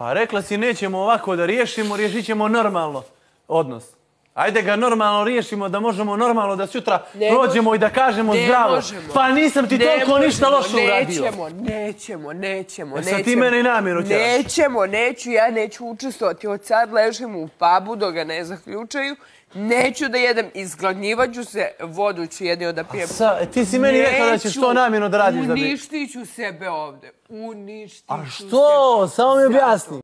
Pa rekla si nećemo ovako da riješimo, riješit ćemo normalno odnos. Ajde ga normalno riješimo da možemo normalno da sutra prođemo i da kažemo zdravo. Pa nisam ti toliko ništa loše uradio. Nećemo. Sad ti mene i namjeru tjeraš. Ja neću učestvovati. Od sad ležim u pubu dok ga ne zaključaju. Neću da jedem, izgladnjivaću se, vodu ću jedino da pijem. Ti si meni rekla da ćeš to namjerno da radiš da bi... Uništit ću sebe ovde. A što? Samo mi objasni.